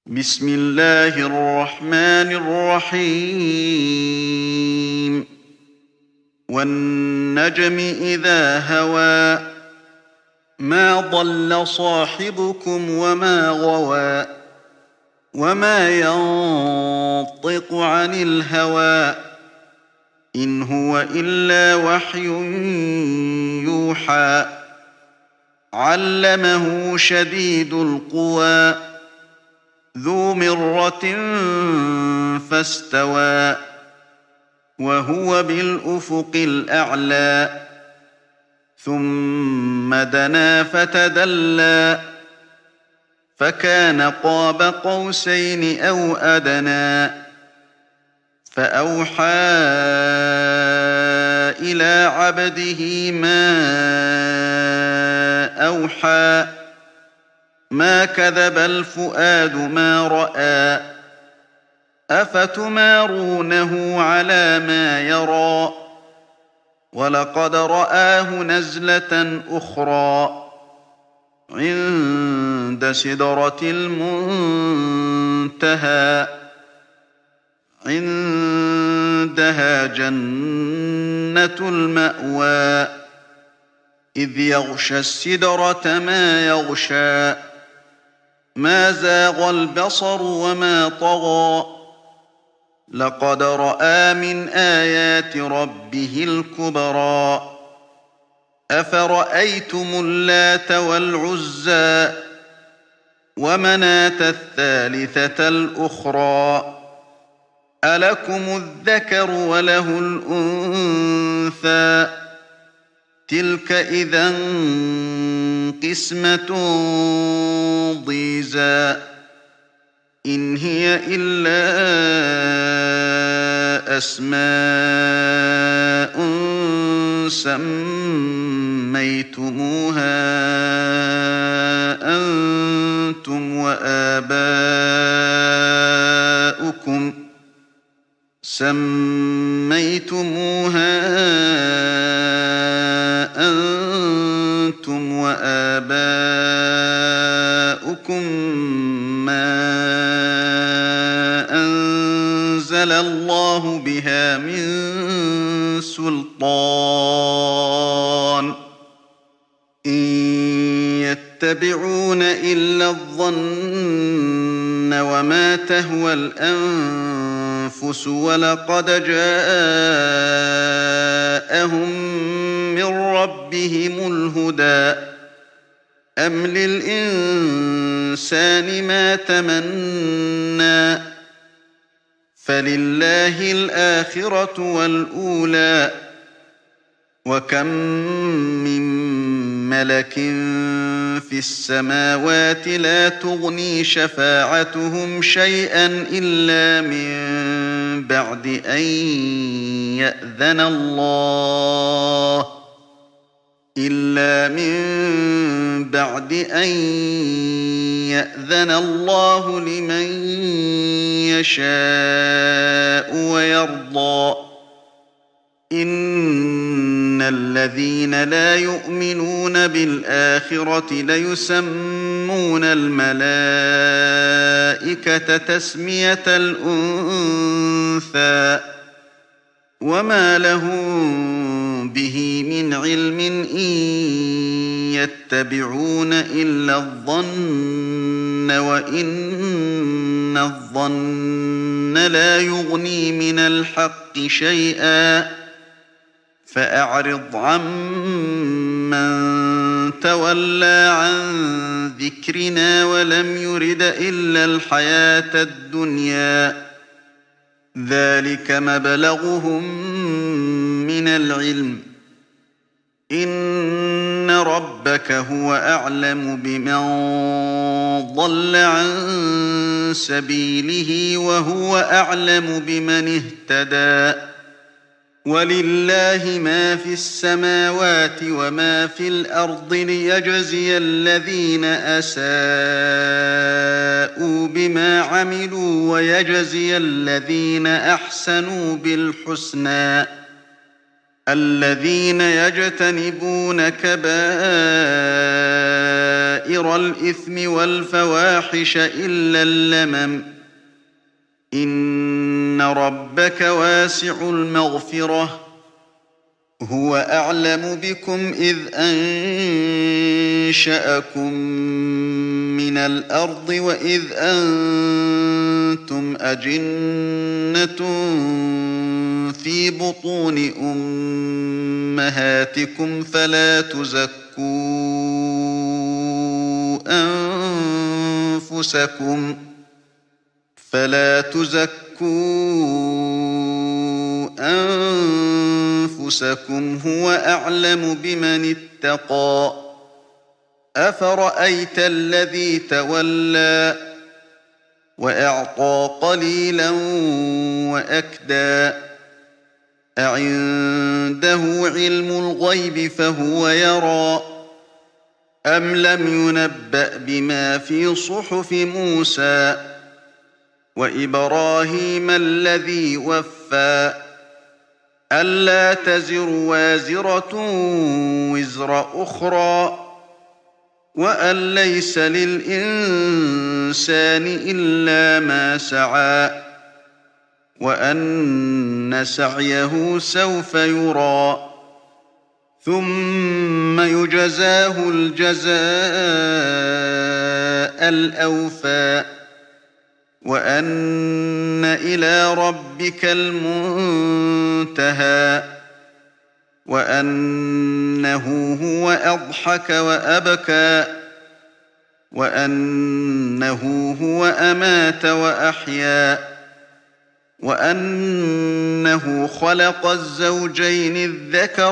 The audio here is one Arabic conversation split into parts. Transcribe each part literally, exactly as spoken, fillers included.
بسم الله الرحمن الرحيم والنجم إذا هوى ما ضل صاحبكم وما غوى وما ينطق عن الهوى إن هو إلا وحي يوحى علمه شديد القوى ذو مرة فاستوى وهو بالأفق الأعلى ثم دنا فتدلى فكان قاب قوسين أو أدنى فأوحى إلى عبده ما أوحى ما كذب الفؤاد ما رأى أفتمارونه على ما يرى ولقد رآه نزلة أخرى عند سدرة المنتهى عندها جنة المأوى إذ يغشى السدرة ما يغشى ما زاغ البصر وما طغى لقد رأى من آيات ربه الكبرى أفرأيتم اللات والعزى ومناة الثالثة الأخرى ألكم الذكر وله الأنثى تلك إذا قسمة ضيزى إن هي إلا أسماء سميتموها أنتم وآباؤكم سميتموها أنتم وآباؤكم ما أنزل الله بها من سلطان إن يتبعون إلا الظن وما تهوى الأنفس ولقد جاءهم من ربهم الهدى أم للإنسان ما تمنى فلله الآخرة والأولى وكم من ملك في السماوات لا تغني شفاعتهم شيئا إلا من بعد أن يأذن الله إلا من بعد أن يأذن الله لمن يشاء ويرضى إن الذين لا يؤمنون بالآخرة ليسمون الملائكة تسمية الأنثى وما لهم به من علم إن يتبعون إلا الظن وإن الظن لا يغني من الحق شيئا فأعرض عمن تولى عن ذكرنا ولم يرد إلا الحياة الدنيا ذلك مبلغهم من العلم إن ربك هو أعلم بمن ضل عن سبيله وهو أعلم بمن اهتدى ولله ما في السماوات وما في الأرض ليجزي الذين أساءوا بما عملوا ويجزي الذين أحسنوا بالحسنى الذين يجتنبون كبائر الإثم والفواحش إلا اللمم إن ربك واسع المغفرة هو أعلم بكم إذ أنشأكم من الأرض وإذ أنتم أجنة في بطون أمهاتكم فلا تزكوا أنفسكم فلا تزكوا أنفسكم هو أعلم بمن اتقى أفرأيت الذي تولى وأعطى قليلا وأكدى أعنده علم الغيب فهو يرى أم لم ينبأ بما في صحف موسى وإبراهيم الذي وفى ألا تزر وازرة وزر أخرى وأن ليس للإنسان إلا ما سعى وأن سعيه سوف يرى ثم يجزاه الجزاء الأوفى وأن إلى ربك المنتهى وأنه هو أضحك وأبكى وأنه هو أمات وأحيا وأنه خلق الزوجين الذكر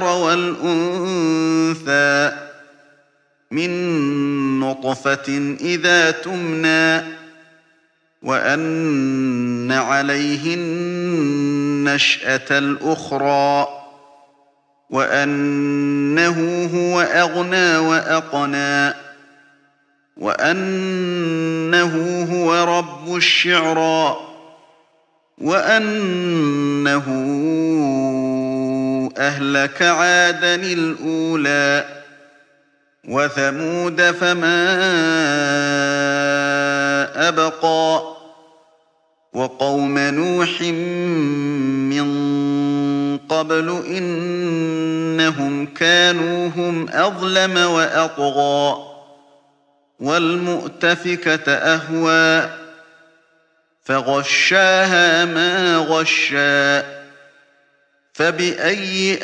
والأنثى من نطفة إذا تمنى وأن عليه النشأة الأخرى وأنه هو أغنى وأقنى وأنه هو رب الشعرى وأنه أهلك عادا الأولى وثمود فما أبقى وقوم نوح من قبل إنهم كانوا هم أظلم وأطغى والمؤتفكة أهوى فغشاها ما غشى فبأي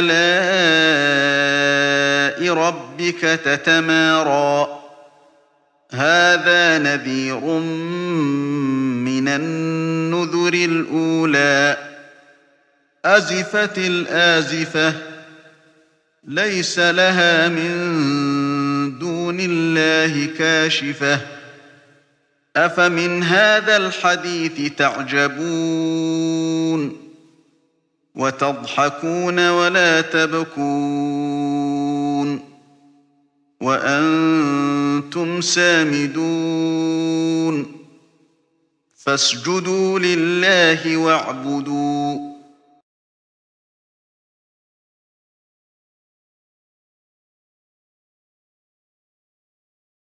آلاء ربك تتمارى هذا نذير من النذر الأولى أزفت الآزفة ليس لها من دون الله كاشفة أفمن هذا الحديث تعجبون وتضحكون ولا تبكون وأنتم سامدون فاسجدوا لله واعبدوا